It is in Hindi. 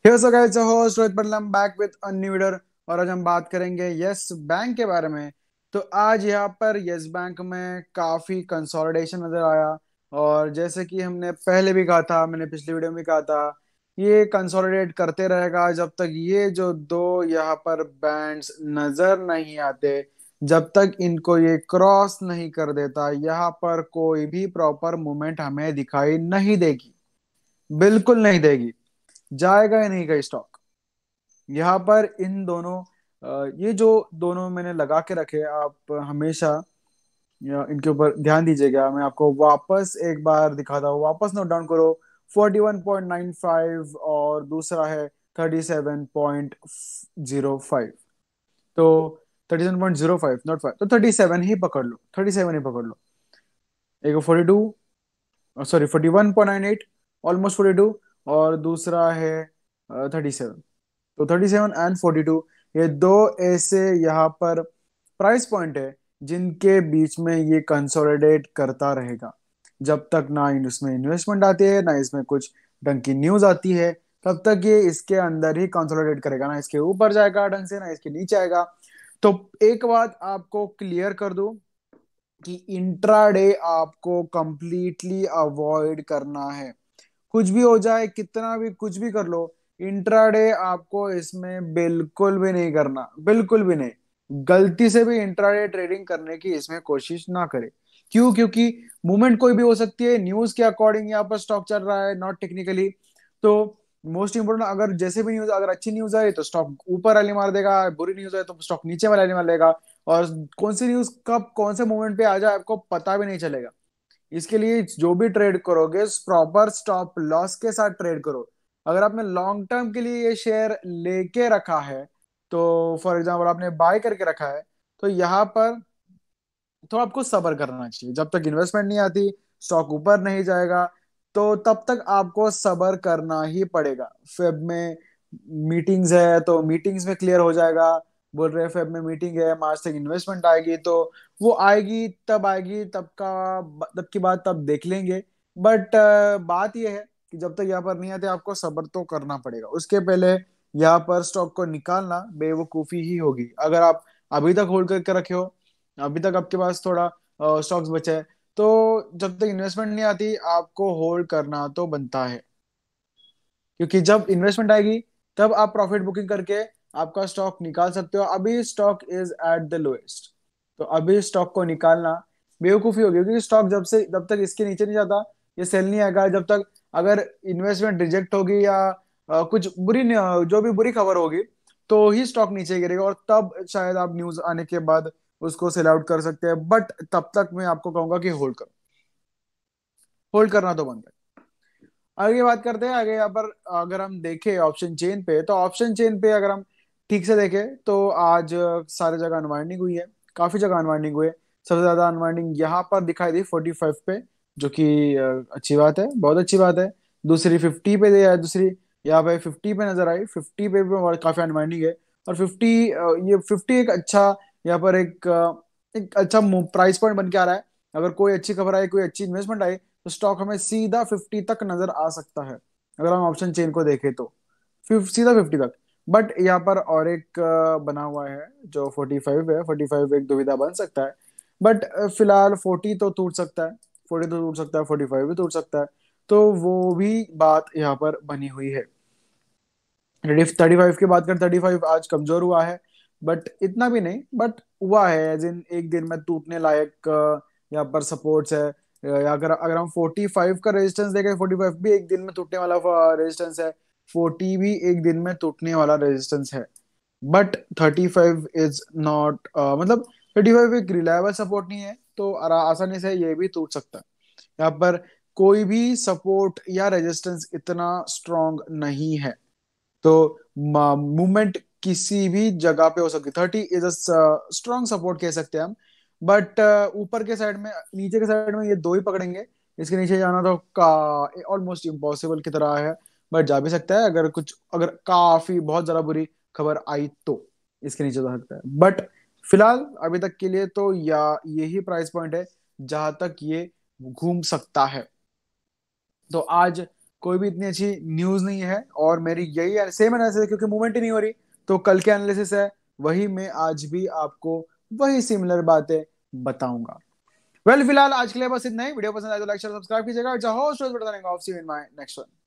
Here's so guys, your host Rohit Patlam back with a new video. और आज हम बात करेंगे यस बैंक के बारे में। तो आज यहाँ पर यस बैंक में काफी कंसोलिडेशन नजर आया। और जैसे कि हमने पहले भी कहा था, मैंने पिछली वीडियो में भी कहा था, ये कंसोलिडेट करते रहेगा जब तक ये जो दो यहाँ पर बैंड्स नजर नहीं आते, जब तक इनको ये क्रॉस नहीं कर देता, यहाँ पर कोई भी प्रॉपर मूवमेंट हमें दिखाई नहीं देगी। बिल्कुल नहीं देगी। जाएगा ही नहीं कहीं स्टॉक। यहाँ पर इन दोनों ये जो दोनों मैंने लगा के रखे, आप हमेशा इनके ऊपर ध्यान दीजिएगा। मैं आपको वापस एक बार दिखाता हूँ, वापस नोट डाउन करो। 41.95 और दूसरा है 37.05। तो 37.05 नॉट 5, तो 37 ही पकड़ लो, 37 ही पकड़ लो। एक 42, सॉरी 41.98, ऑलमोस्ट 42। और दूसरा है 37। तो 37 एंड 42, ये दो ऐसे यहाँ पर प्राइस पॉइंट है जिनके बीच में ये कंसोलिडेट करता रहेगा जब तक ना इसमें इन्वेस्टमेंट आती है, ना इसमें कुछ ढंग की न्यूज आती है। तब तक ये इसके अंदर ही कंसोलिडेट करेगा, ना इसके ऊपर जाएगा ढंग से, ना इसके नीचे आएगा। तो एक बात आपको क्लियर कर दूं कि इंट्राडे आपको कंप्लीटली अवॉइड करना है। कुछ भी हो जाए, कितना भी कुछ भी कर लो, इंट्राडे आपको इसमें बिल्कुल भी नहीं करना, बिल्कुल भी नहीं। गलती से भी इंट्राडे ट्रेडिंग करने की इसमें कोशिश ना करे। क्यों? क्योंकि मूवमेंट कोई भी हो सकती है, न्यूज के अकॉर्डिंग यहाँ पर स्टॉक चल रहा है, नॉट टेक्निकली। तो मोस्ट इंपोर्टेंट, अगर जैसे भी न्यूज, अगर अच्छी न्यूज आए तो स्टॉक ऊपर वाली मार देगा, बुरी न्यूज आए तो स्टॉक नीचे वाली मार देगा। और कौन सी न्यूज कब कौन से मूवमेंट पे आ जाए आपको पता भी नहीं चलेगा। इसके लिए जो भी ट्रेड करोगे, प्रॉपर स्टॉप लॉस के साथ ट्रेड करो। अगर आपने लॉन्ग टर्म के लिए ये शेयर लेके रखा है, तो फॉर एग्जांपल आपने बाय करके रखा है, तो यहाँ पर तो आपको सब्र करना चाहिए जब तक इन्वेस्टमेंट नहीं आती, स्टॉक ऊपर नहीं जाएगा। तो तब तक आपको सब्र करना ही पड़ेगा। फेब में मीटिंग्स है तो मीटिंग्स में क्लियर हो जाएगा। बोल रहे हैं फेब में मीटिंग है, मार्च तक इन्वेस्टमेंट आएगी, तो वो आएगी, तब आएगी, तब की बात तब देख लेंगे। बट बात यह है कि जब तक यहाँ पर नहीं आते, आपको सब्र तो करना पड़ेगा। उसके पहले यहाँ पर स्टॉक को निकालना बेवकूफी ही होगी। अगर आप अभी तक होल्ड करके रखे हो, अभी तक आपके पास थोड़ा स्टॉक्स बचे हैं, तो जब तक इन्वेस्टमेंट नहीं आती आपको होल्ड करना तो बनता है। क्योंकि जब इन्वेस्टमेंट आएगी, तब आप प्रॉफिट बुकिंग करके आपका स्टॉक निकाल सकते हो। अभी stock is at the lowest, तो अभी स्टॉक को निकालना बेवकूफी होगी। क्योंकि स्टॉक जब तक इसके नीचे नहीं जाता, ये सेल नहीं आएगा। जब तक अगर इन्वेस्टमेंट रिजेक्ट होगी या कुछ जो भी बुरी खबर होगी, तो ही स्टॉक नीचे गिरेगा, और तब शायद आप न्यूज आने के बाद उसको सेल आउट कर सकते हैं। बट तब तक मैं आपको कहूंगा कि होल्ड करो, होल्ड करना तो बनता है। आगे बात करते हैं। आगे यहाँ पर अगर हम देखें ऑप्शन चेन पे, तो ऑप्शन चेन पे अगर हम ठीक से देखें तो आज सारे जगह अनवाइंडिंग हुई है, काफी जगह अनवाइंडिंग हुई है। सबसे ज्यादा अनवाइंडिंग यहाँ पर दिखाई दी 45 पे, जो कि अच्छी बात है, बहुत अच्छी बात है। दूसरी 50 पे दिया है, दूसरी यहाँ पे 50 पे नजर आई, 50 पे भी काफी अनवाइंडिंग है। और 50, ये 50 एक अच्छा, यहाँ पर एक अच्छा प्राइस पॉइंट बन के आ रहा है। अगर कोई अच्छी खबर आई, कोई अच्छी इन्वेस्टमेंट आई, तो स्टॉक हमें सीधा 50 तक नजर आ सकता है। अगर हम ऑप्शन चेन को देखें तो सीधा 50 तक। बट यहाँ पर और एक बना हुआ है जो 45 है। 45 एक दुविधा बन सकता है। बट फिलहाल 40 तो टूट सकता है, 40 तो टूट सकता है, 45 भी टूट सकता है। तो वो भी बात यहाँ पर बनी हुई है। 35 की बात कर, 35 आज कमजोर हुआ है, बट इतना भी नहीं, बट हुआ है। एज इन एक दिन में टूटने लायक यहाँ पर सपोर्ट्स है। अगर अगर हम 45 का रेजिस्टेंस देखें, 45 भी एक दिन में टूटने वाला रेजिस्टेंस है, 40 भी एक दिन में टूटने वाला रेजिस्टेंस है। बट 35 इज नॉट, मतलब 35 एक रिलायबल सपोर्ट नहीं है, तो आसानी से ये भी टूट सकता है। यहाँ पर कोई भी सपोर्ट या रेजिस्टेंस इतना स्ट्रांग नहीं है। तो मूवमेंट किसी भी जगह पे हो सकती है। 30 इज अ स्ट्रॉन्ग सपोर्ट कह सकते हैं हम। बट ऊपर के साइड में, नीचे के साइड में ये दो ही पकड़ेंगे। इसके नीचे जाना तो ऑलमोस्ट इम्पॉसिबल की तरह है। बट जा भी सकता है, अगर काफी बहुत ज्यादा बुरी खबर आई तो इसके नीचे जा सकता है। बट फिलहाल अभी तक के लिए तो या यही प्राइस पॉइंट है जहां तक ये घूम सकता है। तो आज कोई भी इतनी अच्छी न्यूज नहीं है, और मेरी यही सेम एनालिसिस है, क्योंकि मूवमेंट ही नहीं हो रही। तो कल के एनालिसिस है वही मैं आज भी आपको वही सिमिलर बातें बताऊंगा। फिलहाल आज के लिए बस इतना ही। वीडियो पसंद आए तो लाइक शेयर सब्सक्राइब कीजिएगा। जहाँ होस्ट बताएंगे of see in my next one.